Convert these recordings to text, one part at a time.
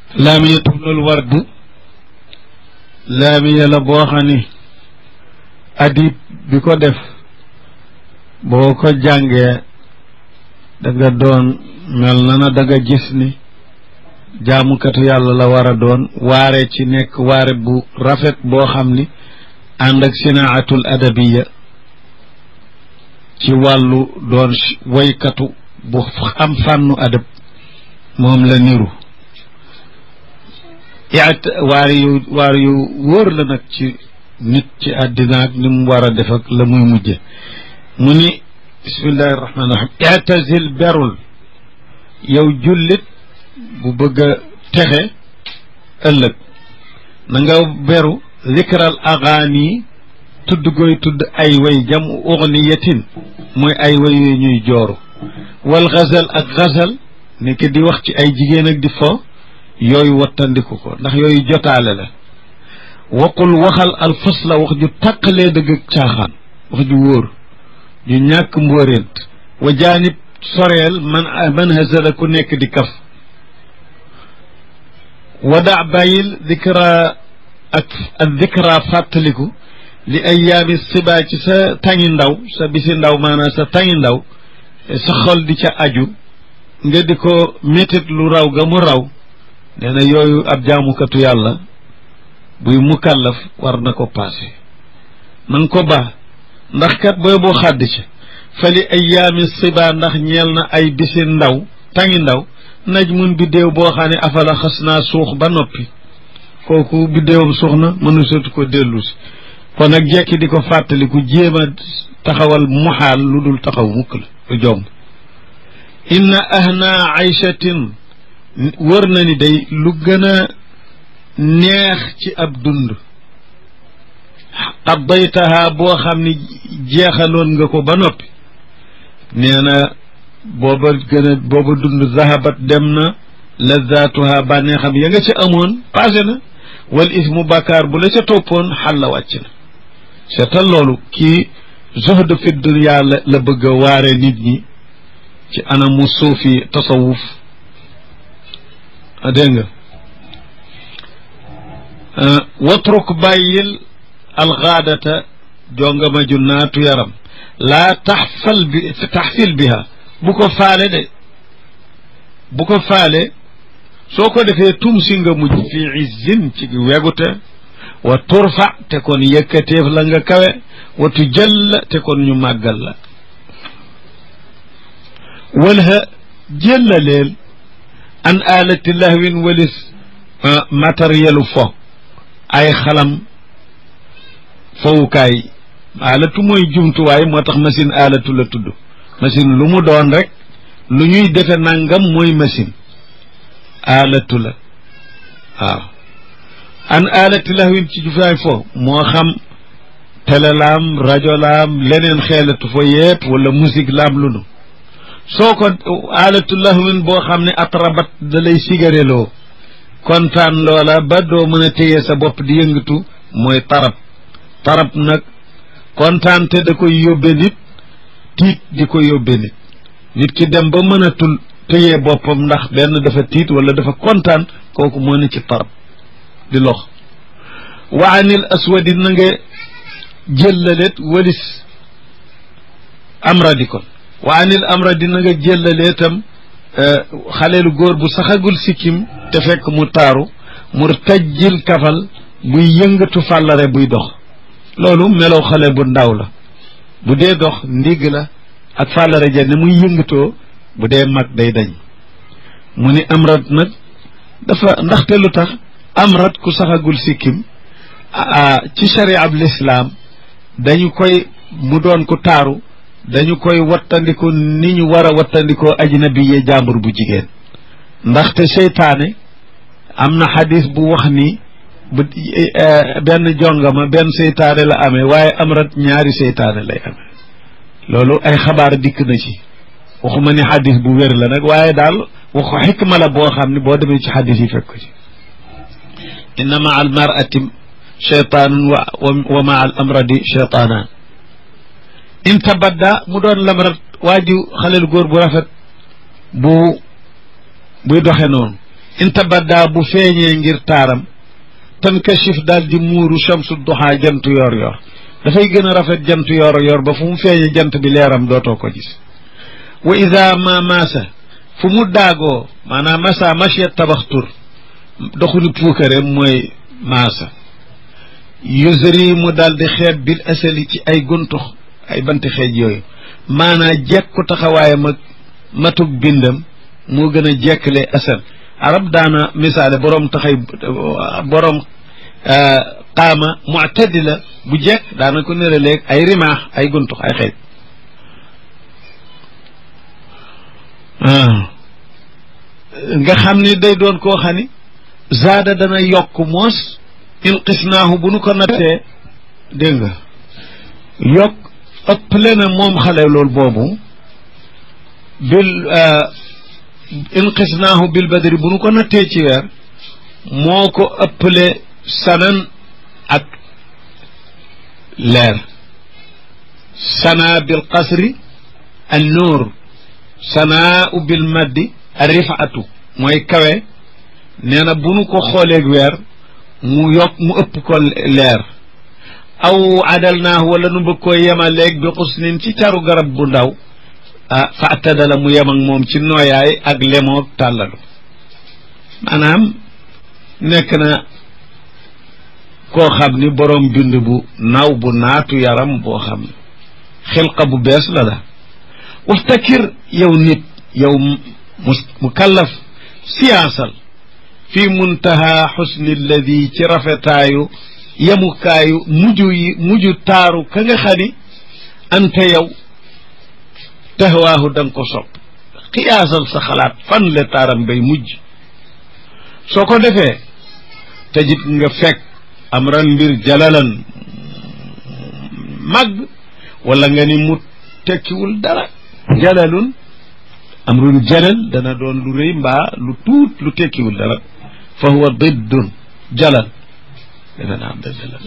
laamiya tubnul ward laamiya la boo xam ni adib bi ko def boo ko jàngee da nga doon mel na da nga gis ni jaamukatu yàlla la war a doon waare ci nekk waare bu rafet boo xam ni ànd ak sinaatul adabiya ci wàllu doon waykatu bu am fànnu adab moom la niru waar yu wóor la nag ci nit ci àddina ak ni mu war a def ak la muy mujje mu ni bismillahi rahmaani rahim i'tazil berul yow jullit bu bëgg a texe ëllëg na nga beru zikral agaani tudd goy tudd ay way jam ughniyatin mooy ay way yooyu ñuy jooru wal gazal ak gazal nekk di wax ci ay jigéen ak di fo yooyu wattandiku ko ndax yooyu jotaale la waqul waxal al fasla wax ju tàqalee dëgg ak caaxaan wax ju wóor ju ñàkk mbóoreent wa jaanib soreel man hazala ku nekk di kaf wada bàyyil dikra ak dikra fàttaliku li ayaami siba ci sa tangi ndaw sa bisi ndaw maanaam sa tangi ndaw sa xol di ca aju nga di ko métit lu raw ga mu raw nee na yooyu ab jaamukatu yàlla buy mukallaf war na ko paase na nga ko baax ndax kat booy boo xàdd ci fa li ayaami siba ndax ñeel na ay bisi ndaw tangi ndaw naj mun biddéew boo xam ne afala xas naa suux ba noppi kooku biddéewam suux na mënu sotu ko dellu si kon nag jekki di ko fàttaliku jéem a taxawal muxaal lu dul taxaw mukk la lu jomb inna ahna aychatin wër na ni day lu gën a neex ci ab dund qaddaytaha boo xam ni jeexaloon nga ko ba noppi nee na booba dund zahabat dem na lazatuha bànneexam ya nga ca amoon passé na wal ismu bàkkaar bu la ca toppoon xal la wàcc na seetal loolu kii zuhd fi dunya la bëgg a waare nit ñi ci anamu suufi tasawuf dégg nga watruk bàyyil alxaadata jongama ju naatu yaram laa taxfil biha bu ko faale de bu ko faale soo ko defee tum si nga mujj fii izzin ci wegute wa turfa te kon yëkkateef la nga kawe wa tujalla te kon ñu màggal la walha jëllaleel an alati lahwin walis matérielu fo ay xalam fowukaay alatu mooy jumtuwaay moo tax machine alatu la tudd machine lu mu doon rek lu ñuy defe nangam mooy machine alatu la waaw an alati lahwin ci jufaay fo moo xam télé laam rajo laam leneen xeelatu fo yépp wala musique laam lu nu soo ko alatu lahwin boo xam ne atrabat da lay sigareloo kontaan loola ba doo mën a téye sa bopp di yëngatu mooy tarab nag kontaan te da koy yóbbe nit tiit di ko yóbbe nit ki dem ba mënatul téye boppam ndax benn dafa tiit wala dafa kontaan kooku moo ne ci tarab di lox wa anil aswadi na nga jëllalet walis amradi kon wa anil amradi na nga jëllalee tam xaleelu góor bu saxagul sikkim te fekk mu taaru mu tajjil kafal buy yëngatu fàllare buy dox loolu melow xale bu ndaw la bu dee dox ndigg la ak fàllare ja ne muy yëngatoo bu dee mag day dañ mu ni amrat nag dafa ndaxte lu tax amrat ku saxagul sikkim ci sharia ab lislaam dañu koy mu doon ku taaru dañu koy wattandiko ni ñu war a wattandikoo ajnabi yee jàmbur bu jigéen ndaxte seytaane am na xadis bu wax ni bu benn jongama benn seytaane la amee waaye amrat ñaari seytaane lay amee loolu ay xabaar dikk na ci waxuma ni xadis bu wér la nag waaye daal waxu xikma la boo xam ne boo demee ci xadis yi fekk ko ci inna maa al mar'ati cheytaanun wa maa al amradi cheytaanaan in tabadda mu doon lamrat waaju xaleel góor bu rafet buy doxe noonu in tabaddaa bu feeñee ngir taaram tankashif daal di muuru shamsu duha jantu yor yor dafay gën a rafet jantu yor yor ba fu mu feeñee jant bi leeram dootoo ko gis wa ida ma maasa fu mu daagoo maanaam masa machia tabaxtur doxuli puukare mooy maasa yusri mu daal di xeet bil asali ci ay guntux ay banti xeej yooyu maanaa jekku taxawaayam ak matug bindam moo gën a jekkle asal arab daana misaale boroom taxay boroom qaama mu'tadila bu jekk daana ko nere léeg ay rimaax ay guntux ay xeej nga xam ni day doon koo xam ni zaada dana yokk moos inqisnaahu bu nu ko nattee dégg nga yokk ëpple na moom xale loolu boobu bil inqisnaahu bil badri bu nu ko nattee ci weer moo ko ëpple sanan ak leer sana bil qasri an nuur sanaa bil maddi a rifaatu mooy kawe nee na bu nu ko xooleeg weer mu yokk mu ëpp ko leer aw adal naahu wala nu bëgg koy yemaleeg bi xusnin ci caru garab bu ndaw fa atadala mu yem ak moom ci nooyaay ak lemoog tàllalu maanaam nekk na koo xam ni boroom bind bu naw bu naatu yaram boo xam ne xilqa bu bees la la waxtakir yow nit yow mukallaf siyaasal fi muntaha xusni alladi ci rafetaayu yemukaayu mujj taaru ka nga xani ante yow tahwaahu da nga ko sopp xiyaasal sa xalaat fan la taaram bay mujj soo ko defee tajit nga fekk amran mbir jalalan mag wala nga ni mu tekkiwul dara jalalun amrun jalal dana doon lu rëy mbaa lu tuut lu tekkiwul dara fa huwa diddun jalal dana naam dëgg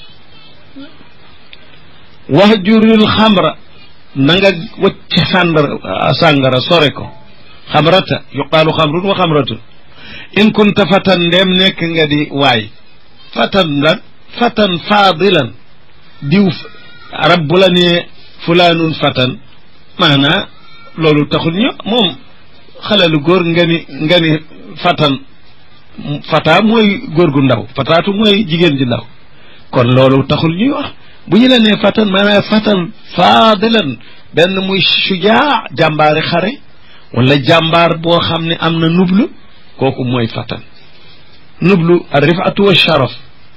wahjuril xamra na nga wacc sàngara sore ko xamrata yuqaalu xamrun wa xamratun in kunta fatan ndem nekk nga di waay fatan faadilan diw arab bu la nee fulaanun fatan maanaa loolu taxul ñu moom xale lu góor nga ni fatan fata mooy góor gu ndaw fataatu mooy jigéen ji ndaw kon loolu taxul ñuy wax bu ñu la nee fatan maanaam fatan faadilan benn muy sujaa jàmbaari xare wala jàmbaar boo xam ne am na nublu kooku mooy fatan nublu ar rifatu wa sharaf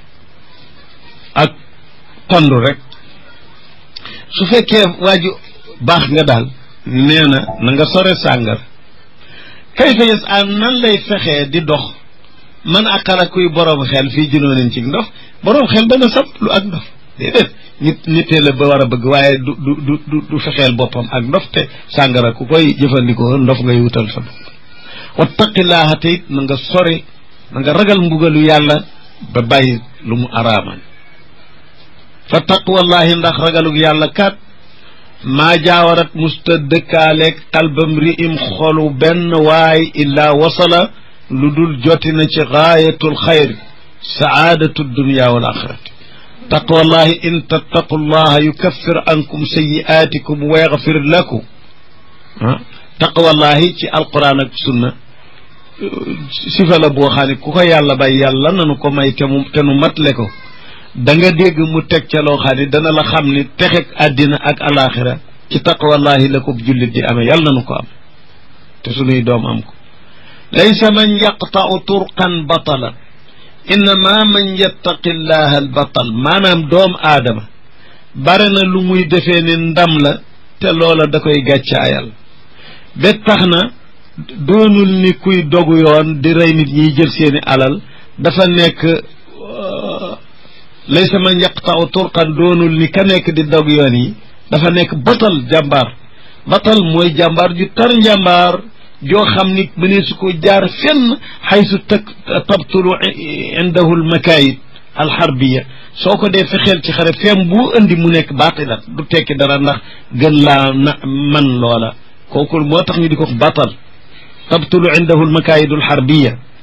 ak tondu rek su fekkee waaju baax nga daal nee na na nga sore sàngar kayfa yes an nan lay fexee di dox man aqala kuy boroom xel fii junoonin ci ndox boroom xel dana sab lu ak ndof déedéet nitee la ba war a bëgg waaye du fexeel boppam ak ndof te sàngara ku koy jëfandikoo ndof ngay wutal sa bopp wattaqillaaha te it na nga sori na nga ragal mbugalu yàlla ba bàyyi lu mu araaman fa taqwallahi ndax ragalug yàlla kat maa jaawarat musta dëkkaaleeg qalbam ri im xolu benn waay illaa wasala lu dul joti na ci gaayatul xayri saadatu dunya wal axirati taqwallahi in tattaqullaha yukaffir ankum sayi'aatikum wa yaxfir lakum taqwallahi ci alquran ak sunna sifa la boo xam ne ku ko yàlla bay yàlla nanu ko may te nu matle ko da nga dégg mu teg ca loo xam ne dana la xam ni texeg àddina ak alaxira ci taqwallahi la ko jullit di amee yàlla nanu ko am te sunuy doom am ko laysa man yaqta'u turqan batalan innama man yattaqi llaha al batal maanaam doom aadama bare na lu muy defee ni ndam la te loola da koy gàccaayal ba tax na doonul ni kuy dogu yoon di rey nit ñiy jël seeni alal dafa nekk laysa man yaqta'u turqan doonul ni ka nekk di dog yoon yi dafa nekk batal jàmbaar batal mooy jàmbaar ju tar njàmbaar joo xam ni mënee su ko jaar fenn xaysu tabtulu indahu almakaayid alxarbiya soo ko dee fexeel ci xare feem bu indi mu nekk baatilat du tekki dara ndax gën laa man loola kooku moo tax ñu di ko batal tabtulu indahu almakaayid alxarbiya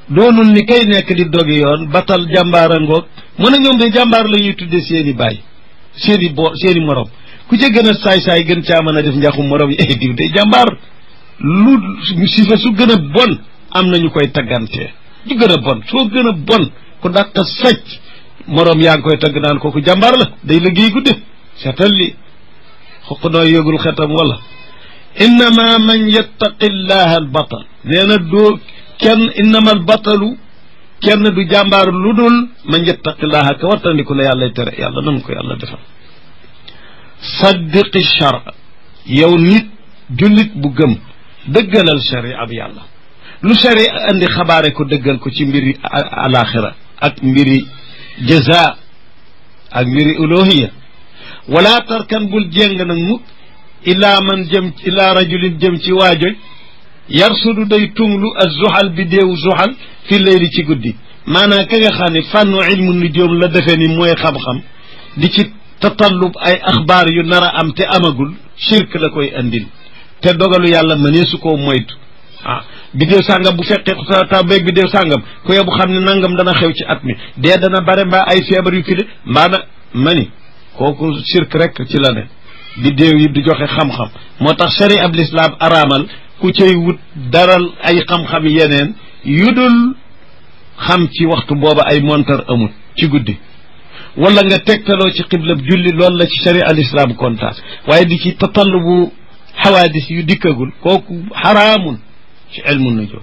doonul ni kay nekk di dogi yoon batal jàmbaar a ngoog mu ne ñoom de jàmbaar la ñuy tudde seeni baay seeni morom ku ca gën a saay-saay gën caa mën a def njaxum morom yi diw de jàmbaar lu sifa su gën a bon am nañu koy taggantee ju gën a bon soo gën a bon ku dàq sàcc morom yaa ngi koy tagg naan kooku jàmbaar la day liggéey gudde seetal li xoq nooy yëgul xetam wala innama man yattaqi llaha al batal nee na doo kenn innama al batalu kenn du jàmbaar lu dul man yattaqi llaha ka wattandiku la yàlla tere yàlla nan ko yàlla defal saddiqi char yow nit jullit bu gëm dëggalal sharia ab yàlla lu sharia andi xabaare ko dëggal ko ci mbiri alaxira ak mbiri jaza ak mbiri uluhiya wala tarkan bul jéng nag mukk ilaa man jëm ilaa rajulin jëm ci waajoj yarsudu day tunglu ak zuxal bi déewu zuxal fi layli ci guddi maanaam ka nga xam ne fànnu ilmu nujoom la defee ni mooy xam-xam di ci tatallub ay axbaar yu nar a am te amagul shirk la koy andil te dogalu yàlla mënee su koo moytu bidéew sàngam bu fekkee ta beeg bidéew sàngam ku yow bu xam ne nangam dana xew ci at mi dee dana bare mbaa ay feebar yu file mbaa na mani kooku shirk rek ci la ne bidéew yi di joxe xam-xam moo tax shari ab lislaam araamal ku cay wut daral ay xam-xam yeneen yu dul xam ci waxtu booba ay montar amul ci guddi wala nga tegtaloo ci xiblab julli loolu la ci shari al islam kontaas waaye di ci tatallubu xawaadis yu dikkagul kooku xaraamun ci ilmu nujum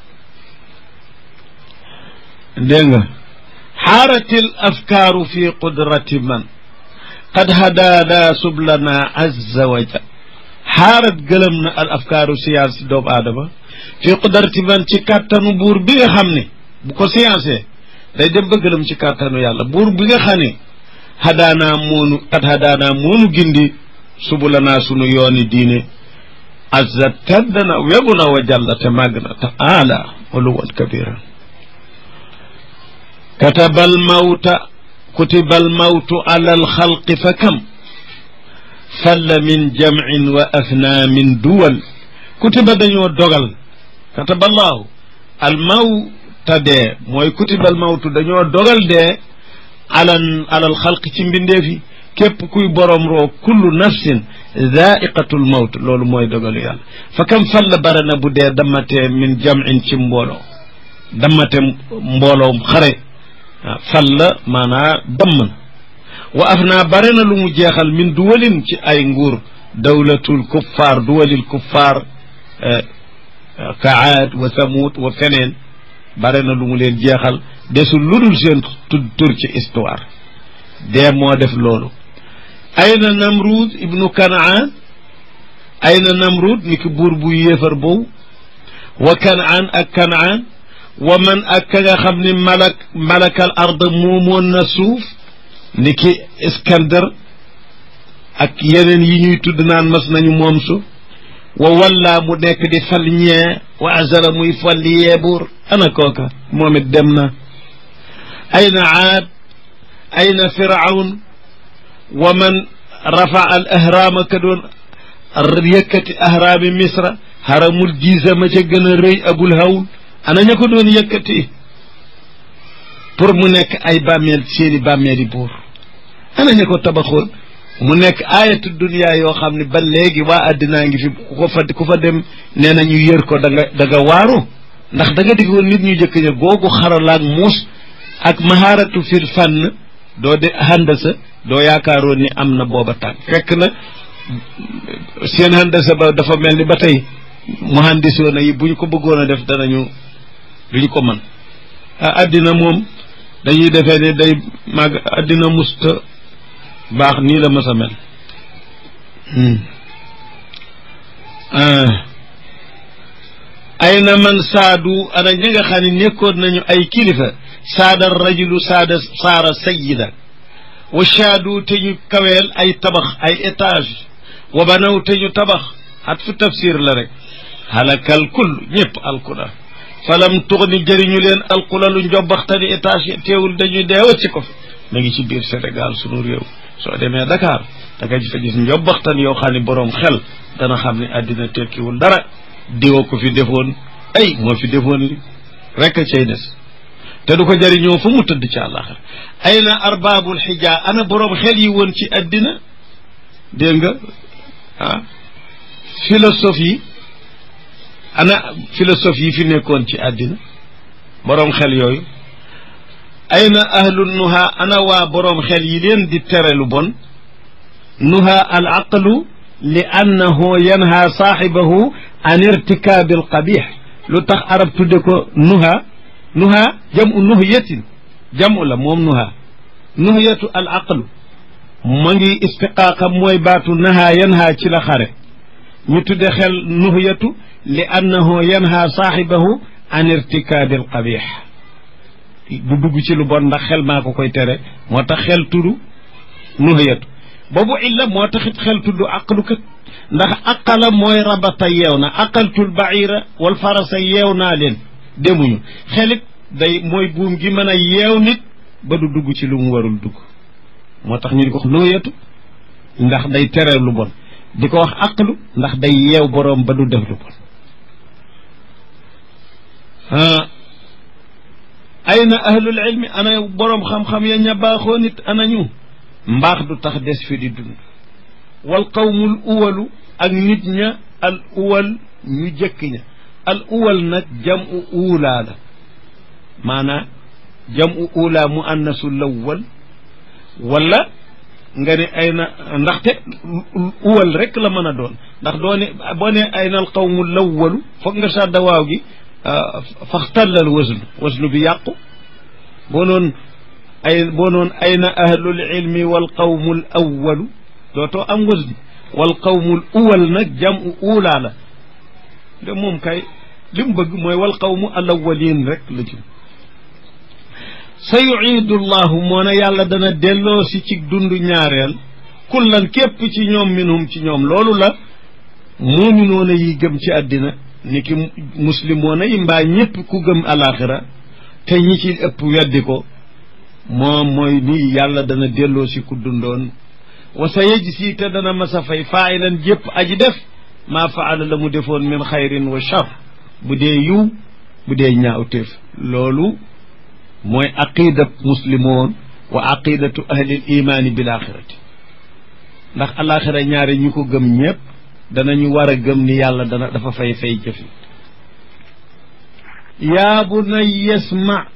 dégg nga xaaratil afkaaru fi qudrati man qad hadaana sublana azza wa jal xaarat gëlëm na al afkaaru science si doomu aadama fi qudrati man ci kàttanu buur bi nga xam ne bu ko science day dem ba gëlëm ci kàttanu yàlla buur bi nga xam ne hadaana moonu qad hadaana moonu gindi subulana sunu yooni diine azza tedd na wegu na wa jalla te màgg na taala uluwan kabira katabal mawta kutibal mawtu ala alxalqi fa kam falla min jamcin wa afna min duwal kutiba dañoo dogal kataballahu al mawta dee mooy kutibal mawtu dañoo dogal dee alal xalqi ci mbindeef yi képp kuy borom roo kullu nafsin zaiqatul mawt loolu mooy dogalu yàlla fa kam falla bare na bu dee dammatee min jamcin ci mbooloo dammate mbooloom xare falla maanaa damm na wa af naa bare na lu mu jeexal min duwalin ci ay nguur dawlatul kuffaar duwalil kuffaar ka aad wa samuud wa feneen bare na lu mu leen jeexal desul lu dul seen tur ci histoire dee moo def loolu ayna namrud ibnu kanaan ayna namrud ni ki buur bu yéefar boobu wa kanaan ak kanaan wa man ak ka nga xam ni malakal ard moomoon na suuf ni ki iskandar ak yeneen yi ñuy tudd naan mas nañu moom suuf wa walla mu nekk di fal ñee wa azala muy fal yee buur ana kooka moom it dem na ayna aad ayna firawn wa man rafa al ahraama ka doon yëkkati ahraami misra haramul jiisa ma ca gën a rëy abul hawl ana ña ko doon yëkkati pour mu nekk ay bàmmeel seeni bàmmeeli buur ana ña ko tabaxoon mu nekk ayatu dunia yoo xam ne ba léegi waa addinaa ngi fi ku fa dem nee na ñu yër ko da nga waaru ndax da nga diggoon nit ñu jëkk ña googu xaralaak muus ak maharatu fil fànn doo de handasa doo yaakaaroon ni am na booba tànk fekk na seen handasa ba dafa mel ni ba tey muhandisoona yi bu ñu ko bëggoon a def danañu duñu ko mën addina moom dañuy defee ne day màgg addina musta baax nii la mas a mel ay na man saadu ana ñi nga xam ne nekkoon nañu ay kilifa saada rajulu saara sayida wa shaadu te ñu kaweel ay tabax ay étage wa banaw te ñu tabax at fu tafsir la rek halakal kull ñëpp alkuna falam tuxni jëriñu leen alkuna lu njobbaxtani étage yi teewul dañuy deewa ci ko fi ma ngi ci biir Sénégal sunu réew soo demee Dakar da nga fa gis njobbaxtan yoo xam ne boroom xel dana xam ne àddina tekkiwul dara diwa ko fi defoon ay moo fi defoon li rek a cay des te du ko jëriñoo fu mu tëdd ci àllaaxira ayna arbaabul xijaa ana boroom xel yi woon ci àddina dégg nga philosophie ana philosophie yi fi nekkoon ci àddina boroom xel yooyu ayna ahlu nuha ana waa boroom xel yi leen di tere lu bon nuha al aqlu li annahu yanha saaxibahu an irtikaabi alqabix lu tax arab tudde ko nuha jamu nuhyatin jamu la moom nuhyatu al aqlu ma ngi istiqaaqa mooy baatu naha yanha ci la xare ñu tudde xel nuhyatu li annahu yanha saaxibahu an irtikaabi alqabix du dugg ci lu bon ndax xel maa ko koy tere moo tax xel tudd nuhyatu boobu illa moo taxit xel tudd aqlu kat ndax aqala mooy rabata yeew na aqaltul baira wal farasa yeew naa leen demuñu xelit day mooy buum gi mën a yeew nit ba du dugg ci lu mu warul dugg moo tax ñu di ko wax nuhyatu ndax day tere lu bon di ko wax aqlu ndax day yeew boroom ba du def lu bon ayna ahlul ilmi ana boroom xam-xam ya ña baaxoo nit ana ñu mbaax du tax des fi di dund wal qawmul uwalu ak nit ña al uwal ñu jëkk ña al uwal nag jamu uulaa la maanaa jamu uulaa mu annasu lawwal wala nga ne ay na ndaxte uwal rek la mën a doon ndax boo ne ay na al qawmu lawwalu foog nga sàdda waaw gi faxtallal waslu bi yàqu boo noon ayna ahlul ilmi wal qawmul awwalu dootoo am waslu wal qawmul uwal nag jamu uulaa la de moom kay li mu bëgg mooy wal qawmu al awwalin rek la ci sa yuiidu llahu moo ne yàlla dana delloo si ci dundu ñaareel kullan képp ci ñoom minhum ci ñoom loolu la muuminoona yi gëm ci àddina ni ki muslimoona yi mbaa ñëpp ku gëm alaxira te ñi ci ëpp weddi ko moom mooy nii yàlla dana delloo si ku dundoon wa sa yajzi te dana masa fay faa'ilan jépp aji def maa faala la mu defoon min xayrin wa char bu dee yiw bu dee ñaawteef loolu mooy aqidatu muslimoon wa aqidatu ahlil imaani bil axirati ndax alaxira ñaari ñu ko gëm ñëpp danañu war a gëm ni yàlla dafa fay jëfi yaa bunay yasma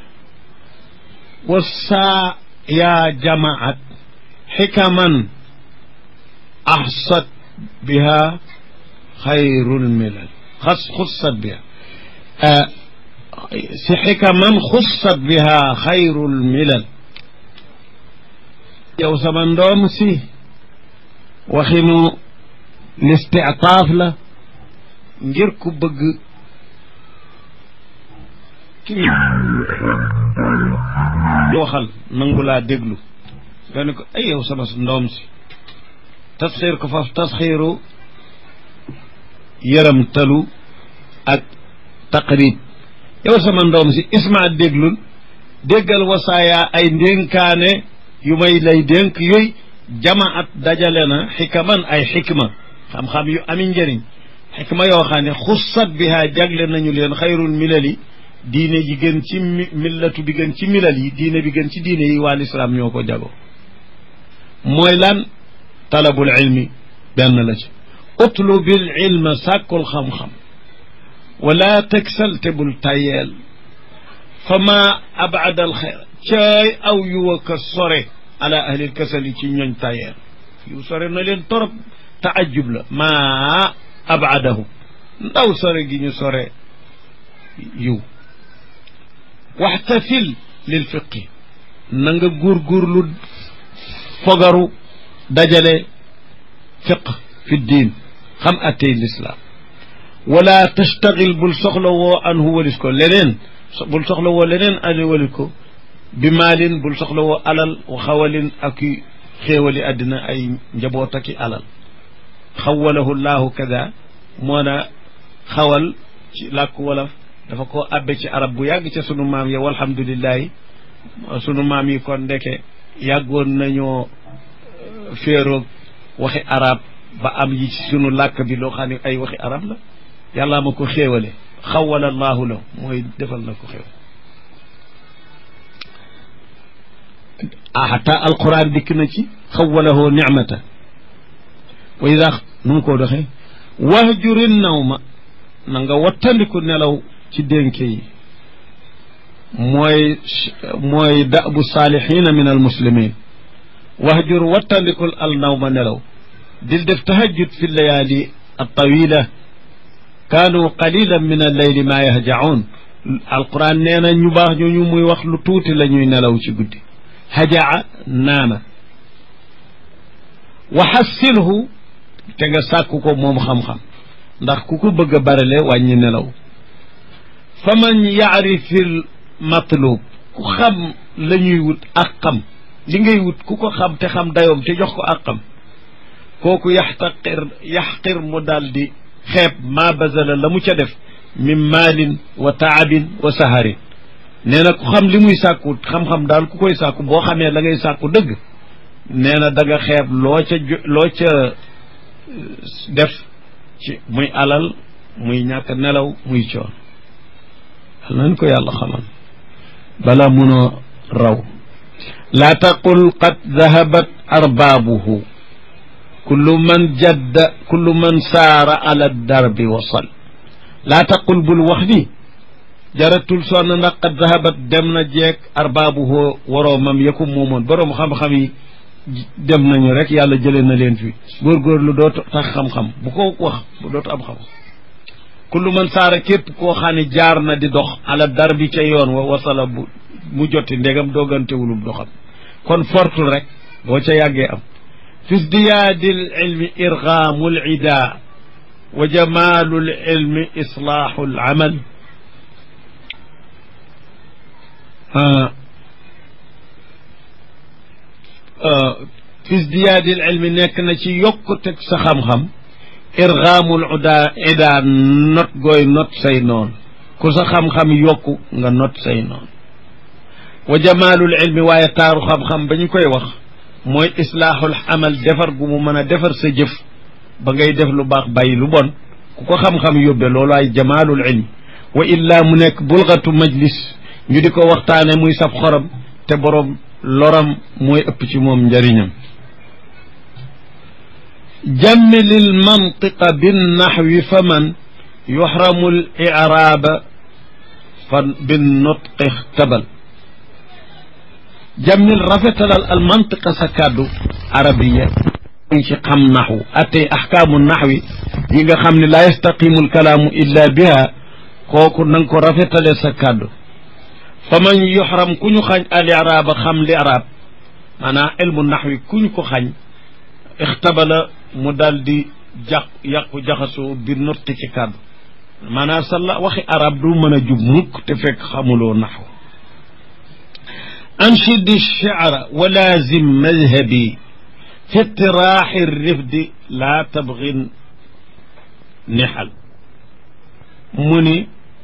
wasa yaa jamaat xikaman axsat biha xayrul milal xussat biha si xikaman xussat biha xayrul milal yow sama ndoom si waxinu listitaaf la ngir ku bëgg ki waxal nangu laa déglu nga ne ko ay yow sama ndoom si tasxiir ko faf tasxiiru yëram talu ak taqrib yow sama ndoom si isma déglul déggal wasaaya ay ndénkaane yu may lay dénk yooyu jamaat dajale na xikaman ay xikma xam-xam yu ami njëriñ xikma yoo xam ne xussat biha jagle nañu leen xayrul milali diine ji gën ci millatu bi gën ci milal yi diine bi gën ci diine yi waa lislaam ñoo ko jago mooy lan talabul ilmi benn la ci utlubil ilma sàkkul xam-xam wala tegsal te bul tayeel fa ma abada al xeer caay aw yuwa ka sore ala ahlil kasali ci ñooñ tayeel yu sore na leen torop taajub la ma abadahu ndaw sore gi ñu sore yiw waxtafil lil fiqi na nga góorgóorlu fogaru dajale fiq fi diin xam attey lislaam wala tastaxil bul soxla woo anhu walis ko leneen bul soxla woo leneen anu walis ko bi maalin bul soxla woo alal wa xawalin ak xéewali àddina ay njaboot aki alal xawalahu llahu kada moo na xawal ci làkku wolof dafa ko abbe ci arab bu yàgg ca sunu maam ya walhamdulillahi sunu maam yi kon ndeke yàggoon nañoo féeroog waxi arab ba am yi ci sunu làkk bi loo xam ne ay waxi arab la yàllaa ma ko xéewale xawala allahu lahu mooy defal na ko xew hatta alquran dikk na ci xawalahu nicmata wa ida nu mu ko doxee wahjurin nawma na nga wattandiku nelaw ci dénke yi mooy da'bu saalihiina min almuslimin wahjur wattandikul al nawma nelaw dil def tahajjud fi llayaali altawila kaanu qalilan min alleyli maa yahjaun alquran nee na ñu baax ñooñu muy wax lu tuuti la ñuy nelaw ci guddi hajaa naama wa xassilhu te nga sàkku ko moom xam-xam ndax ku ko bëgg a barale wàññi nelaw fa man yaarifil matlub ku xam la ñuy wut ak xam li ngay wut ku ko xam te xam dayoom te jox ko ak xam kooku yaxqir mu daal di xeeb maa bazala la mu ca def min maalin wa taabin wa saharin nee na ku xam li muy sàkku xam-xam daal ku koy sàkku boo xamee la ngay sàkku dëgg nee na da nga xeeb loo ca def ci muy alal muy ñàkk nelaw muy coon nañ ko yàlla xamal bala munoo raw laa taqul qad dahabat arbaabuhu kullu man saara ala darbi wasal laa taqul bul wax ni jaratul sonn ndax qad dahabat dem na jeeg arbaabuhu woroomam yaku moomoon boroom xam-xam yi dem nañu rek yàlla jëlee na leen fi góorgóorlu dootu tax xam-xam bu ko wax bu dootu am xam kullu man saara képp koo xam ne jaar na di dox ala darbi ca yoon wa wasala bu mu jotti ndegam doogantewulub doxam kon fortul rek boo ca yàggee am fi zdiyaadil ilmi irgaamul ida wa jamaalul ilmi islaahul amal fi zdiyaadil ilmi nekk na ci yokkuteg sa xam-xam irgaamul ida not gooy not say noon ku sa xam-xam yokku nga not say noon wa jamaalul ilmi waaye taaru xam-xam ba ñu koy wax mooy islaahul amal defar gu mu mën a defar sa jëf ba ngay def lu baax bàyyi lu bon ku ko xam-xam yóbbe loolu ay jamaalul ilmi wa illaa mu nekk bulgatu majlis ñu di ko waxtaane muy sab xorom te boroom loram mooy ëpp ci moom njëriñam jammilil mantiqa binnaxwi fa man yuxramul iraaba fa bin nutqi ixtabal jammil rafetalal al mantiqa sa kàddu arabiya ngi ci xam naxwu attey axkaamu naxwi yi nga xam ne laa yastaqimu alkalaamu illa biha kooku na nga ko rafetale sa kàddu fa man yuxram ku ñu xañ al iraaba xam li araab maanaam ilmu naxwi ku ñu ko xañ ixtabala mu daal di yàqu jaxasoo bi nutqi ci kàddu maanaam sa la waxi arab du mën a jub mukk te fekk xamuloo naxwu anshid ash-shi'ra wa laazim madhabi fi itiraaxi rifdi laa tabgi nixal mu ni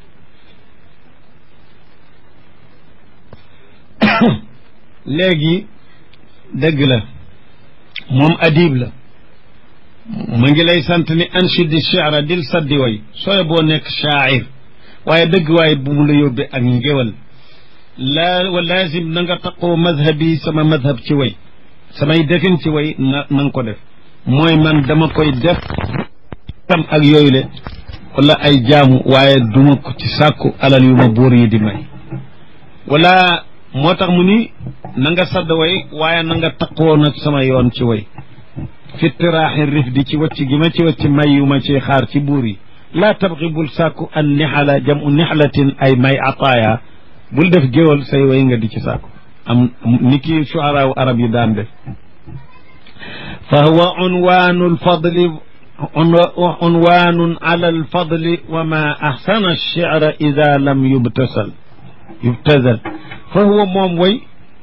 léegi dëgg la moom adib la mu ngi lay sant ni anshidi shi'ra dil saddi way sooy boo nekk shaa'ir waaye dëgg waaye bu mu la yóbbee ak ngéwal laa wa laazim na nga taqoo madhabi sama madhab ci way samay defin ci way na nga ko def mooy man dama koy def tam ak yooyu le wala ay jaamu waaye duma ko ci sàkku alal yu ma buur yi di may wala moo tax mu ni na nga sadd way waaye na nga taqoo nag sama yoon ci way fitiraaxi rif di ci wacc gi ma ci wacc may yu ma ci xaar ci buur yi laa tabxi bul sàkku an nixala jamu nixlatin ay may ataaya bul def géwal say way nga di ci sàkku am ni ki shuaraaw arab yi daan def fa huwa unwaanu lfadli unwaanun ala alfadli wa ma axsana alchira ida lam yubtazal fa huwa moom way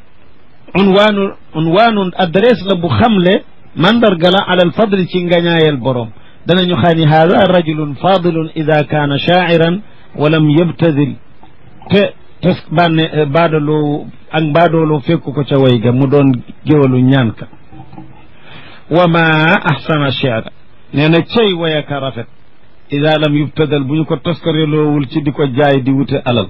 unwaanun adresse la bu xamle mandarga la ala alfadli ci ngañaayal borom danañu xam ni haada rajulun fadilun ida kaana shaa'iran wa lam yabtadil te bànne baadaloo ak baadooloo fekku ko ca way ga mu doon géwalu ñaan ka wa ma ahsana shi'ra nee na cey wayaka rafet ida lam yubtadal bu ñu ko toskareloowul ci di ko jaay di wute alal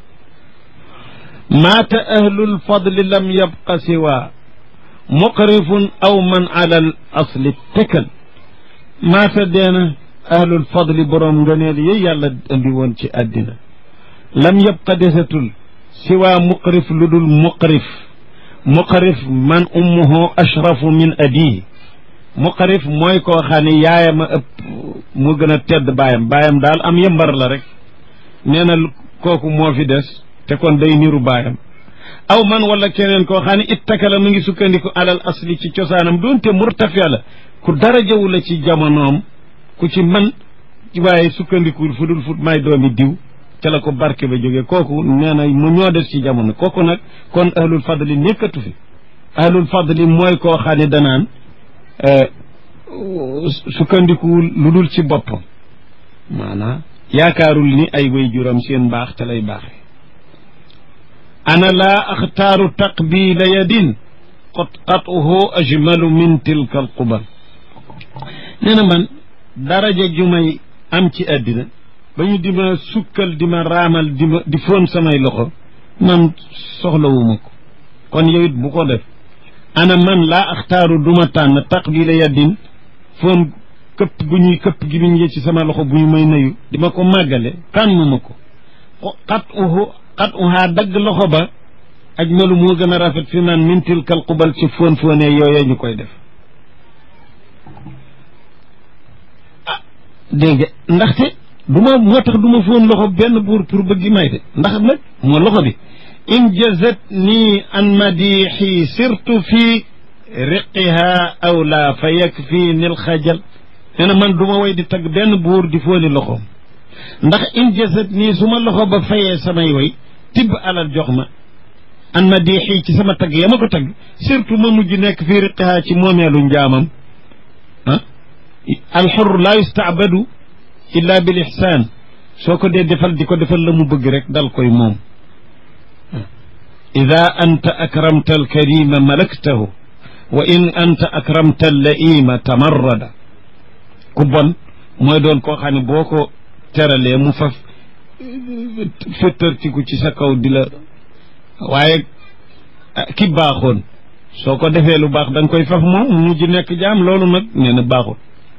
maata ahlul fadli lam yabqa siwa muqrifun aw man ala al asli tekal maata deena ahlul fadli boroom ngëneel yi yàlla andi woon ci àddina lam yabqa desatul siwa muqrif lu dul muqrif man ummuhu ashrafu min abihi muqrif mooy koo xam ne yaayam a ëpp mu gën a tedd baayam daal am yembar la rek nee na kooku moo fi des te kon day niru baayam aw man wala keneen koo xam ne ittakala mu ngi sukkandiku alal asli ci cosaanam doonte murtafia la ku darajawu la ci jamonoom ku ci man waaye sukkandikuwul fu dul fut may doomi diw ca la ko barke ba jógee kooku nee na mu ñoo des ci jamono kooku nag kon ahlul fadli nekkatu fi ahlul fadli mooy koo xam ne danaan sukkandikuwul lu dul ci boppam maanaam yaakaarul ni ay way juram seen baax ca lay baaxe ana laa axtaaru taqbila yadin qat'uhu ajmalu min tilka alqubal nee na man daraja ju may am ci àddina ba ñu di ma sukkal di ma raamal di foon samay loxo man soxlawuma ko kon yow it bu ko def ana man laa axtaaru duma tànn taqbila yaddin foon këpp gu ñuy këpp gi biñ ci sama loxo bu ñu may nuyu di ma ko màggale tànnuma ko xat uhaa dagg loxo ba aj malu moo gën a rafet fi naan mintil kal qubal ci foonee yooyee ñu koy def ah dégg nga ndaxte moo tax du ma foon loxo benn buur pour bëggi may de ndax nag moo loxo bi in jazat nii an madixi sirtu fi riqiha aw la fa yakfi nil xajal nee na man du ma way di tagg benn buur di fooni loxoom ndax in jazat nii su ma loxo ba fayee samay way tibb alal jox ma an madixi ci sama tagg ya ma ko tagg surtout ma mujj nekk fii riqiha ci moomeelu njaamam ah alxur laa yustaabadu illa bil ixsaan soo ko dee defal di ko defal la mu bëgg rek dal koy moom ida anta akramta alkarima malaktahu wa in anta akramta allaima tamarrada ku bon mooy doon koo xam ne boo ko teralee mu faf féttartiku ci sa kaw di la waaye ki baaxoon soo ko defee lu baax da nga koy faf moom mu mujj nekk jaam loolu nag nee na baaxul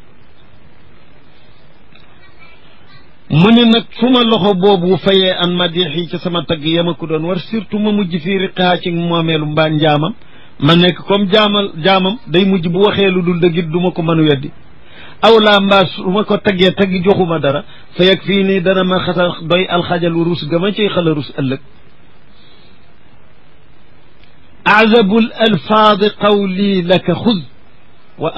mu ne nag fu ma loxo boobu fayee an madix yi ci sama tagg yama ko doon war surtout ma mujj fii riqaa ci moomeelu mbaa njaamam ma nekk comme jaamam day mujj bu waxee lu dul dëggit du ma ko mën a weddi aw laa mbaa su ma ko taggee tagg joxuma dara fa yeg fii nii dana ma xasa doy alxajalu rus ga ma ciy xala rus ëllëg azabul alfaadi qawli laka xud wa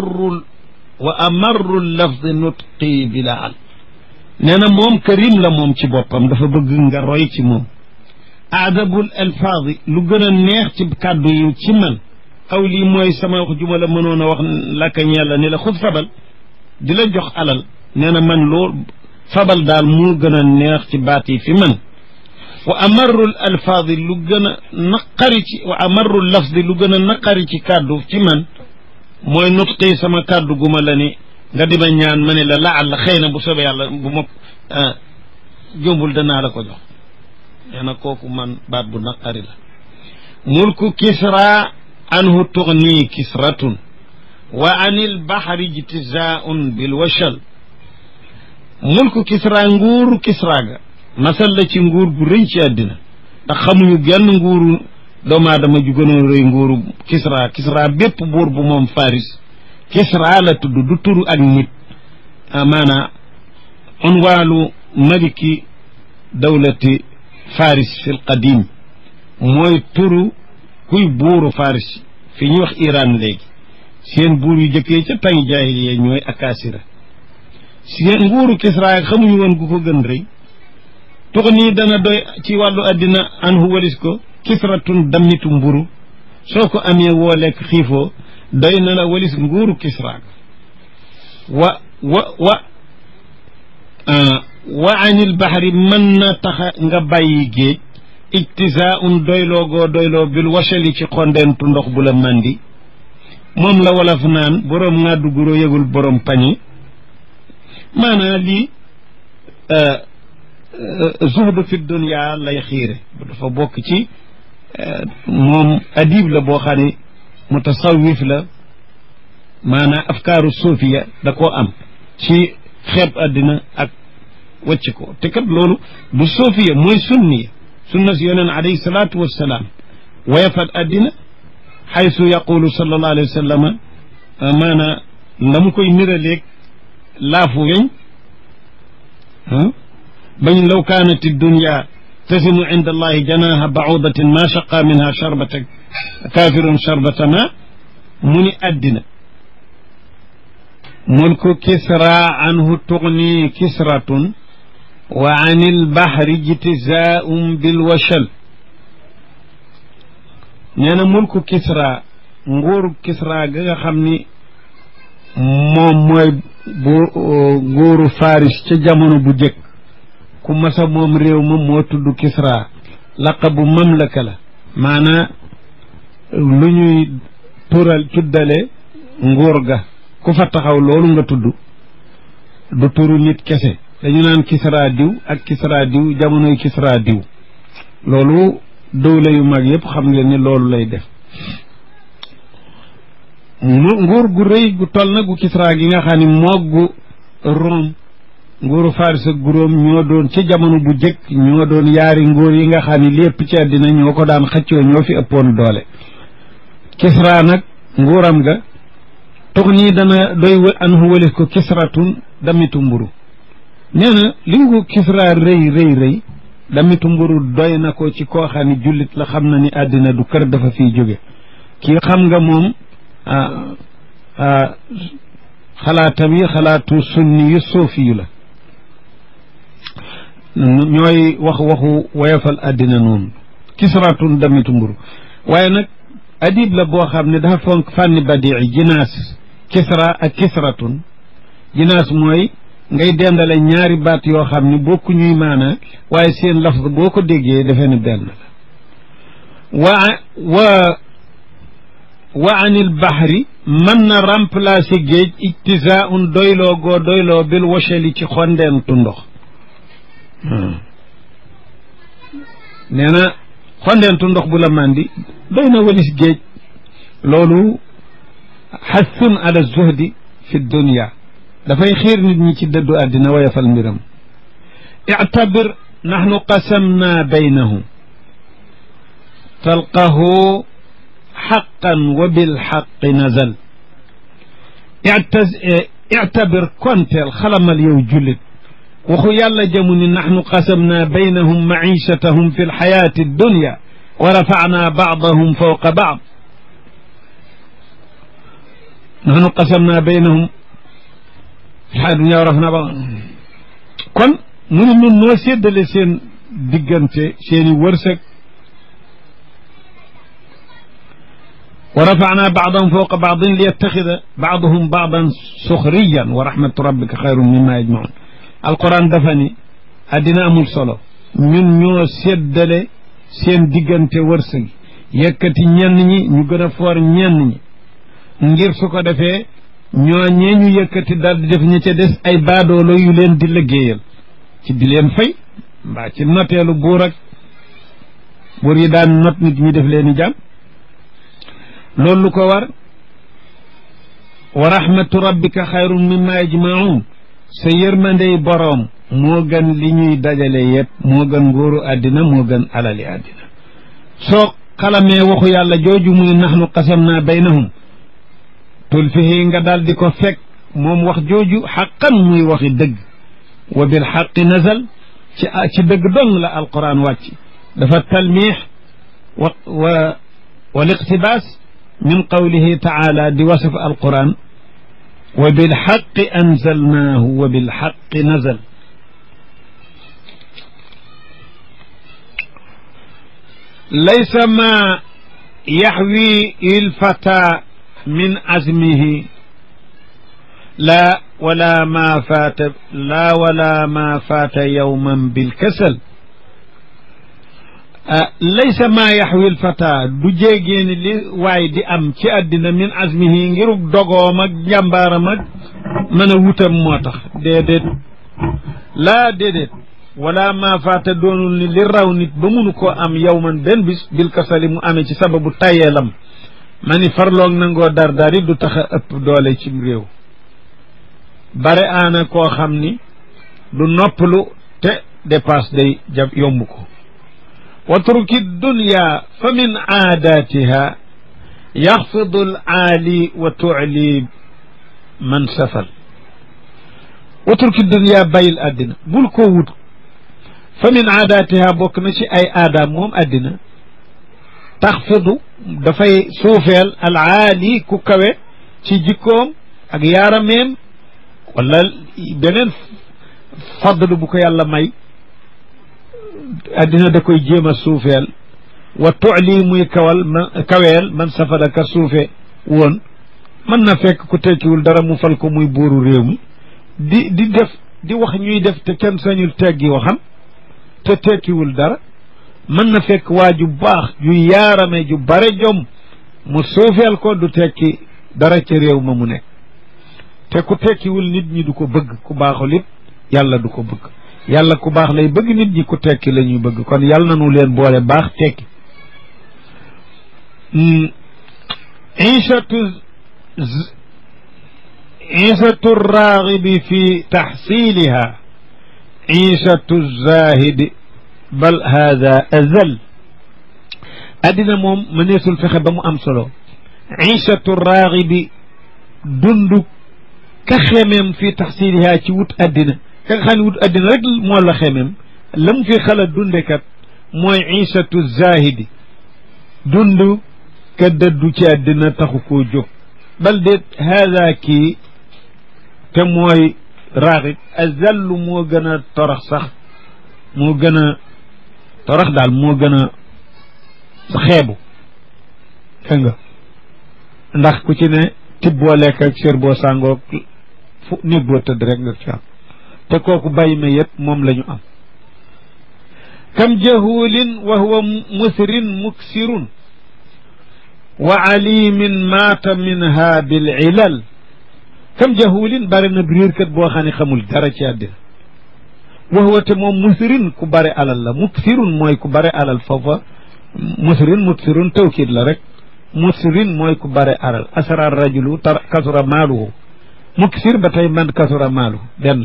amarru lafdi nutqi bilaal nee na moom karim la moom ci boppam dafa bëgg nga roy ci moom adabul alfaadi lu gën a neex ci kàddu yi ci man xaw lii mooy sama wax juma la mënoon a wax laka ñella ni la xud fabal di la jox alal nee na man lool fabal daal moo gën a neex ci baat yi fi man wa amarul alfaadi lu gën a naqari ci wa amarul lafdi lu gën a naqari ci kàddu ci man mooy nutqi sama kàddu guma la ni nga di ma ñaan ma ne la laal xëy na bu soobee yàlla bu ma jombul danaa la ko jox nee na kooku man baat bu naqari la mulku kisra anhu tugni kisratun wa anil bahri jtizaun bil washal mulku kisra nguuru kisra ga masal la ci nguur gu rëy ci àddina ndax xamuñu genn nguuru doomu aadama ju gënoon rëy nguuru kisra bépp buur bu moom faris kisra la tudd du turu ak nit maanaa unwaalu maliki dawlati faris fil qadim mooy turu kuy buuru faris fi ñuy wax Iran léegi seen buur yu jëkkee ca tangi jaahiliya ñooy akasira seen nguuru kisra xamuñu woon gu ko gën rëy tux nii dana doy ci wàllu àddina anhu walis ko kisratun dammitu mburu soo ko amee woo lekk xiifoo doy na la walis nguuru kisra wa anil bahri mën na taxa nga bàyyi géej ijtisaun doyloo bil washali ci xondentu ndox bu la mandi moom la wolof naan boroom ŋàddu guro yëgul boroom pañi maanaam lii zuhd fi dunya lay xiire dafa bokk ci moom adib la boo xam ne mutasawif la maanaam afkaaru suufiya da koo am ci xeeb àddina ak wàcc ko te kat loolu du suufiya mooy sunniya sunna si yoneen alayhi salaatu wassalaam wayafat àddina xaysu yaqulu sallallahu alayhi wa sallama maanaam la mu koy niraleeg laafu weñ bañ law kaanat dunya tasimu inda allahi janaha baudatin ma shaqa minha sharbata kafirun sharbata ma mu ni àddina mulku kisra anhu tugni kisratun wa an ilbahri jitizaum bilwashal nee na mulku kisra nguuru kisra ga nga xam ni moom mooy nguuru faris ca jamono bu jëkk ku masa moom réew ma moo tudd kisra laqabu mamlaka la maanaa lu ñuy tuddale nguur ga ku fa taxaw loolu nga tudd du turu nit kese dañu naan kisra diw ak kisra diw jamonoy kisra diw loolu dawla yu mag yëpp xam ngeen ni loolu lay def nguur gu rëy gu toll na gu kisra gi nga xam ni moog Rome nguuru Faris ak gu Rome ñoo doon ci jamono bu jëkk ñoo doon yaari nguur yi nga xam ni lépp ci àddina ñoo ko daan xëccoo ñoo fi ëppoon doole kisra nag nguuram ga tox nii dana doy anhu walif ko kisratun damitu mburu nee na li ngu kisra rëy damitu mburu doy na ko ci koo xam ni jullit la xam na ni àddina du kër dafa fiy jóge kii xam nga moom xalaatam yi xalaatu sunni yu suufi yu la ñooy waxu woyofal àddina noonu kisratun damitu mburu waaye nag adib la boo xam ne dafa fonk fànni badii jinaas kisra ak kisratun jinaas mooy ngay dendale ñaari baat yoo xam ni bokku ñuy maana waaye seen lafz boo ko déggee defee ni benn la wa anil bahri mën na remplacer géej ijtisaun doyloo goo doyloo bil washali ci xondeentu ndox nee na xondeentu ndox bu la màndi doy na walis géej loolu xasun ala zuhdi fi dunya dafay xiir nit ñi ci dëddu àddina wayafal mbiram ictabir naxnu qasamna baynahum talqahu xaqan wa bilxaqi nazal ictabir konteel xalamal yow jullit waxu yàlla jamu ni naxnu qasamna baynahum maichatahum fi lxayaati dunya wa rafacna bacdahum fawqa bacd naxnu qasamna baynahum fi lxayaati dunya wa rafacna bacdahum kon mu ne nun noo séddale seen diggante seeni wërsëg wa rafacna bacdahum fawqa bacdin liyattaxida bacduhum bacdan suxriyan wa rahmatu rabbika xayrun mimma yajmacuun alquran dafa ni addina amul solo ñun ñoo séddale seen diggante wërsëg yëkkati ñenn ñi ñu gën a foor ñenn ñi ngir su ko defee ñoo ñee ñu yëkkati daal di def ñi ca des ay baadoolo yu leen di liggéeyal ci di leen fay mbaa ci noteelu buur ak buur yi daan not nit ñi def leen i jàmm loolu lu ko war wa rahmatu rabbika xayrun mimma yajmaun sa yërmandey boroom moo gën li ñuy dajale yëpp moo gën nguuru àddina moo gën alali àddina soo xalamee waxu yàlla jooju muy naxnu qasamna baynahum tulfihi nga daal di ko fekk moom wax jooju xaqan muy waxi dëgg wa bil xaqi nazal ci dëgg dong la alquran wàcc dafa talmiix wal iqtibaas min qawlihi taala di wasaf alquran wa bilxaqi anzalnaahu wa bilxaqi nazal laysa ma yaxwi ilfata min azmihi la wala ma faata yowman bilkasal laysa maa yaxwi lfata du jéegéeni li waay di am ci àddina min azmihi ngirug dogoom ak njàmbaaram ak mën a wutam moo tax déedéet laa déedéet wala ma faata doonul ni li raw nit ba munu koo am yow man benn bis bil kasali mu amee ci sababu tayeelam ma ni farloog nangoo dar dari du tax a ëpp doole ci réew bare aana koo xam ni du noppalu te dépasse day jab yomb ko watruki dunya fa min aadatiha yaxfidu al aali wa tucli man safal watruki dunya bayil àddina bul ko wut fa min aadatiha bokk na ci ay aadaam moom àddina taxfidu dafay suufeel al aali ku kawe ci jikkoom ak yaarameem wala beneen fadlu bu ko yàlla may àddina da koy jéem a suufeel wa tucli muy kaweel man safada ka suufe woon mën na fekk ku tekkiwul dara mu fal ko muy buuru réew mi di wax ñuy def te kenn sañul teggi waxam te tekkiwul dara mën na fekk waa ju baax ju yaarame ju bare jom mu suufeel ko du tekki dara ca réew ma mu nekk te ku tekkiwul nit ñi du ko bëgg ku baaxul it yàlla du ko bëgg yàlla ku baax lay bëgg nit ñi ku tekki la ñuy bëgg kon yàlla nanu leen boole baax tekki iishatu raagibi fi taxsiliha iishatu zahidi bal hada azal addina moom mëneesul fexe ba mu am solo iishatu raagibi dundu ka xemeem fi taxsiliha ci wut addina ka nga xam ne wut addina rek moo la xemeem la mu fi xala dundekat mooy iishatu zahidi dund ka dëddu ci addina taxu koo jóg bal déet hada kii te mooy raaxib azallu moo gën a torax sax moo gën a torax daal moo gën a xeebu dégg nga ndax ku ci ne tib boo lekk ak sër boo sàngoog fu néeg boo tëdd rek nga fi am te kooku bàyyi ma yëpp moom la ñu am kam jahulin wa huwa musrin muksirun wa alimin maata minha bil ilal kam jahulin bare na réerkat boo xam ne xamul dara ci àddina wa huwa te moom musrin ku bare alal la muksirun mooy ku bare alal foofa musrin muksirun tawkiid la rek musrin mooy ku bare alal asrar rajulu kasura maaluhu muksir ba tey man kasura maaluhu benn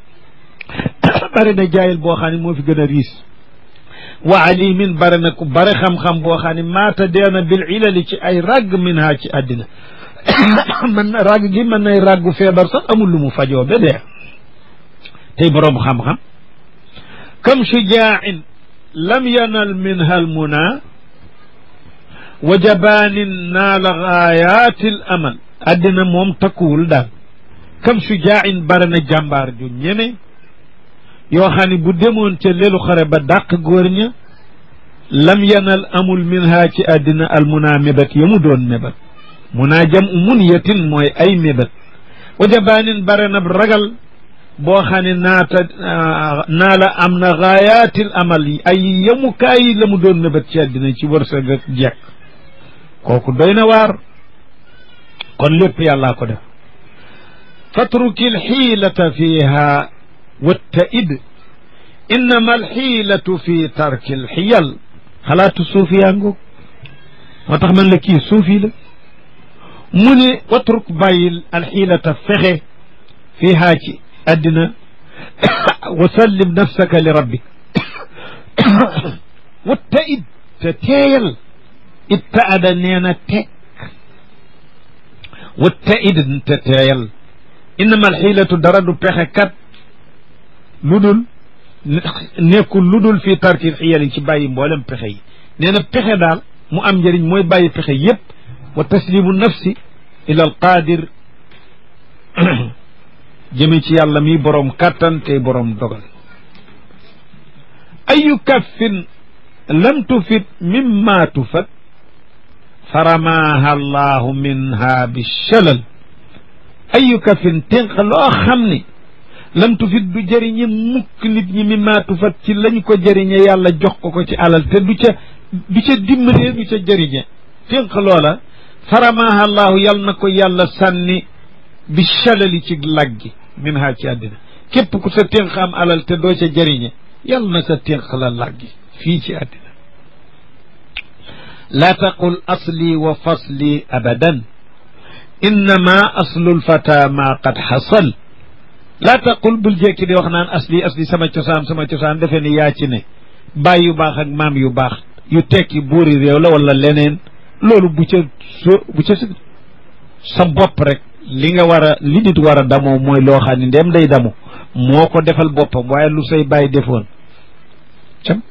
la bare na jaayil boo xam ne moo fi gën a riis wa alimin bare na ku bare xam-xam boo xam ne maata deena bil ilali ci ay ràgg minha ci àddina mën na ràgg gi mën nay ràggu feebar sax amul lu mu fajoo ba dee tey boroom xam-xam kam shujaain lam yanal minha al muna wa jabaanin naala gaayaati l amal àddina moom takkuwul daal kam shujaain bare na jàmbaar ju ñeme yoo xam ne bu demoon ca lelu xare ba dàq góor ña lam yanal amul minha ci àddina al muna mébat ya mu doon mébat muna jam munyatin mooy ay mébat wa jabaanin bare na ragal boo xam ne naa la am na gaayaatil amal yi ay yemukaay yi la mu doon mébat ci àddina ci wërsëg ak jekk kooku doy na waar kon lépp yàllaa ko def fatruki alxiilata fiha wattaid innama alxiilatu fi tarki alxiyal xalaatu suufi yaa ngoog moo tax man la kii suufi la mu ne watruk bàyyil alxiilata fexe fiihaa ci àddina wa sallim nafsaka li rabbik wattaid te teeyal ittaada nee na teg wattaid te teeyal innama alxiilatu dara du pexe kat lu dul nekkul lu dul fii tarkil xiyal yi ci bàyyi mboolem pexe yi nee na pexe daal mu am njëriñ mooy bàyyi pexe yépp wa taslimu nafsi ila al qadir jëme ci yàlla mi boroom kàttan te boroom dogal ayu kaffin lam tufit mimma tufat faramaha allahu minha bishalal ayu kaffin ténq loo xam ni lam tufit du jëriñe mukk nit ñi mimma tufat ci lañ ko jëriñe yàlla jox ko ci alal te du ca dimbalee du ca jëriñe ténq loola faramaha allahu yal na ko yàlla sànni bi chalali ci laggi min ha ci àddina képp ku sa ténq am alal te doo ca jëriñe yàlla na sa ténq la laggi fii ci àddina laa taqul asli wa fasli abadan innama aslul fata ma qad xasal laa taqul bul jekki di wax naan asli sama cosaan defe ni yaa ci ne baay yu baax ak maam yu baax yu tekki buuri réew la wala leneen loolu bu ca sa bopp rek li nit war a damoo mooy loo xam ne ndem day damu moo ko defal boppam waaye lu say bàyyi defoon cam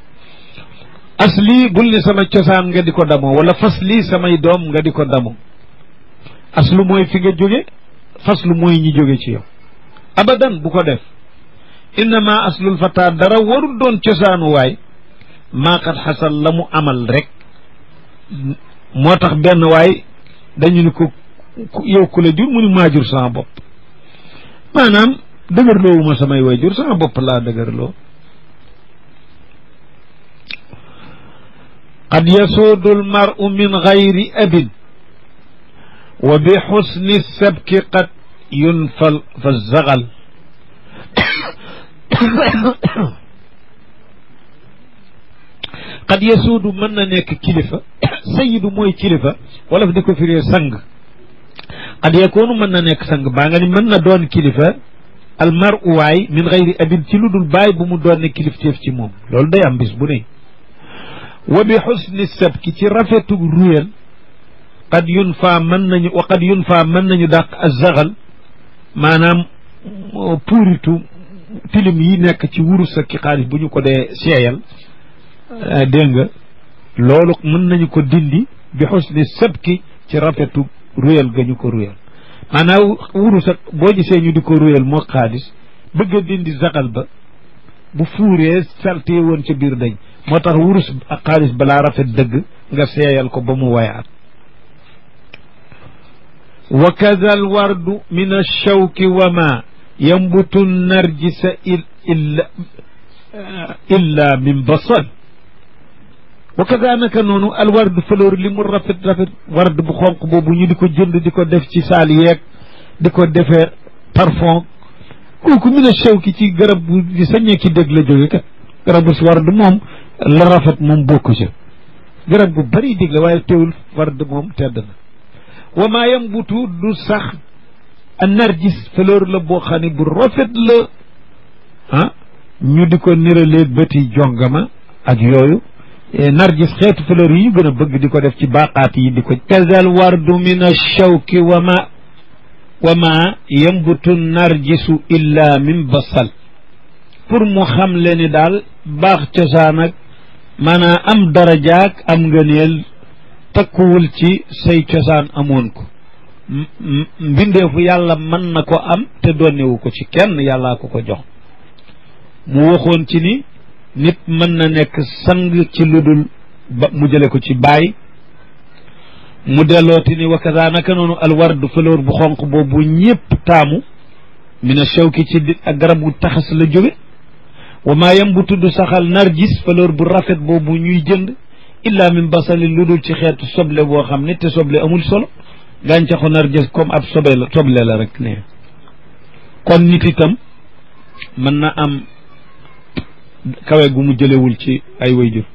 asli bul ne sama cosaan nga di ko damoo wala fasli samay doom nga di ko damoo aslu mooy fi nga jóge faslu mooy ñi jóge ci yow abadan bu ko def innama aslul fata dara warul doon cosaanu waay maa qad xasal la mu amal rek moo tax benn waay dañu ni ko yow ku la jur mu ni maa jur sama bopp maanaam dëgërloowuma samay way jur sama bopp laa dëgërloo qad yasuudu almaru min gayri abin wa bi xusni sabki qad yunfal fa zagal qad yasuudu mën na nekk kilifa sayidu mooy kilifa wala fa di ko firee sang qad yakoonu mën na nekk sang baa nga ni mën na doon kilifa almaru waay min gayri abin ci lu dul baay bu mu doon ne kilifteef ci moom loolu day am bis bu ne wa bi xusni sabki ci rafetu ruyal qad yunfa mën nañu wa qad yunfa mën nañu dàq azagal maanaam puuritu tilim yi nekk ci wurus ak ki xaalis bu ñu ko dee seeyal dégg nga loolu mën nañu ko dindi bi xusni sabki ci rafetu ruyal ga ñu ko ruyal maanaam wurus ak boo gisee ñu di ko ruyal moo xaalis bëgg a dindi zagal ba bu fuuree salte woon ca biir dañ moo tax wurus ak xaalis balaa rafet dëgg nga seeyal ko ba mu wayaat wa kada al wardu min alshawki wa ma yambutu narjisa illa min basal wa kada naka noonu al wardu fleur li mu rafet ward bu xonq boobu ñu di ko jënd di ko def ci saal yeeg di ko defee parfum kooku min alshawki ci garab bu di sañee ki dëgg la jóge kat garabu si ward moom la rafet moom bokku ci garab bu bari dig la waaye teewul ward moom tedd na wa maa yambutu du sax a nargis fleur la boo xam ne bu rafet la ñu di ko niralee bëti jongama ak yooyu nargis xeetu fleur yi ñu gën a bëgg di ko def ci baqaat yi di ko kazal wardu min ashawki wa ma yambutu nargisu illa min basal pour mu xam le ni daal baax cosaan ak maanaam am darajaak am ngëneel takkuwul ci say cosaan amoon ko mbindeefu yàlla mën na ko am te donnewu ko ci kenn yàllaa ko jox mu waxoon ci ni nit mën na nekk sang ci lu dul ba mu jële ko ci baay mu dellooti ni wakasa naka noonu alwardu fleur bu xonq boobu ñëpp taamu mina shawki ci ak garab gu taxas la jóge wa maa yam bu tudd saxal nargis fleur bu rafet boobu ñuy jënd illa min basali lu dul ci xeetu soble boo xam ne te soble amul solo gàncaxu nargis comme ab soble la rek ne kon nit itam mën na am kawe gu mu jëlewul ci ay wayjur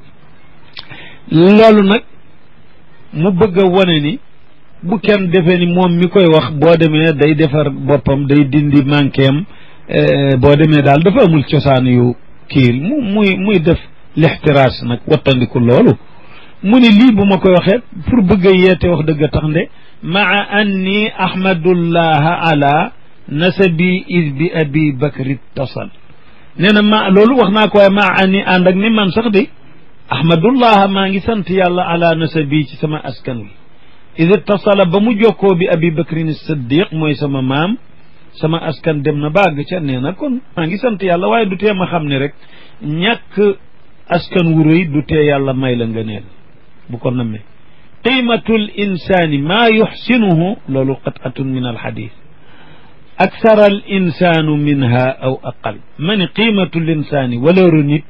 loolu nag mu bëgg a wone ni bu kenn defee ni moom mi koy wax boo demee day defar boppam day dindi manquéem boo demee daal dafa amul cosaan yu kiil muy def lixtiraas nag wattandiku loolu mu ni lii bu ma koy waxee pour bëgg a yeete wax dëgg a tax nde maa anni ahmadullaha ala nasabi is bi abi bakri tasal nee na ma loolu wax naa ko waaye maa anni ànd ak ni man sax de ahmadullaha maa ngi sant yàlla ala nasabi ci sama askan wi is tasala ba mu jokkoo bi abi bakrin siddiq mooy sama maam sama askan dem na bàgg ca nee na kon maa ngi sant yàlla waaye du tee ma xam ne rek ñàkk askan wu rëy du tee yàlla may la nga neel bu ko nammee qiimatul insaani maa yuxsinuhu loolu qat'atun min alxadis aksara al insaanu minha aw aqal ma ni qiimatul insaani waleeru nit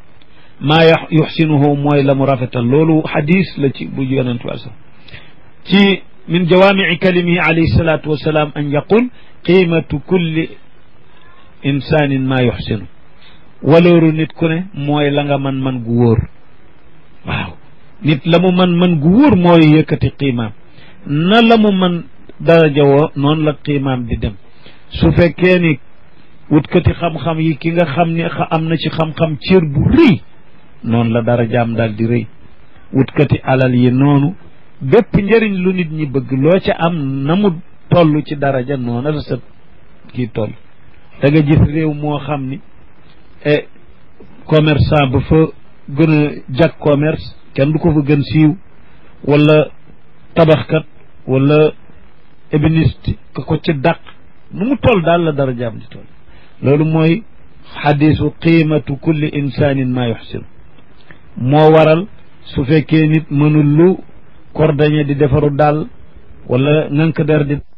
maa yuxsinuhu mooy la mu rafetal loolu xadis la ci bu yonentu sa ci min jawaamici kalimihi alayhi salaatu wasalaam an yaqul qiimatu kulli insaanin maa yuxsinu walooru nit ku ne mooy la nga man gu wóor waaw nit la mu man gu wóor mooy yëkkati qiimaam na la mu man daraja woo noonu la qiimaam di dem su fekkee ni wutkati xam-xam yi ki nga xam ni am na ci xam-xam cër bu rëy noonu la darajaam daal di rëy wutkati alal yi noonu bépp njëriñ lu nit ñi bëgg loo ca am na mu toll ci daraja noonu la sa kii toll da nga gis réew moo xam ni commerçant ba fa gën a jag commerce kenn du ko fa gën siiw wala tabaxkat wala ébéniste ka ko ci dàq nu mu toll daal la darajaam di toll loolu mooy xadisu qiimatu kulli insaanin maa yuxsinu moo waral su fekkee nit mënul lu kordañe di defaru daal wala ngànk der di